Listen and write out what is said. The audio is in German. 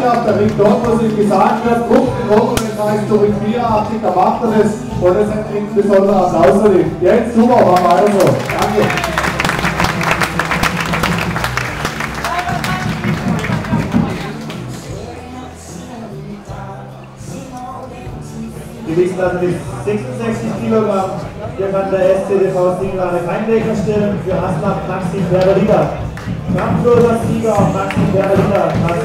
vorne auf der Ring dort, wo sich gesagt wird, Gruppenroller, das heißt so in 84, da macht er das und das hat einen besonderen Applaus verdient. Jetzt super, machen wir weiter so. Danke. Gewichtsklasse bis 66 Kilogramm. Hier kann der SCDV Sieger kein Decker stellen für Aslan Maxim Berberida. Kampfloser Sieger Maxim Berberida.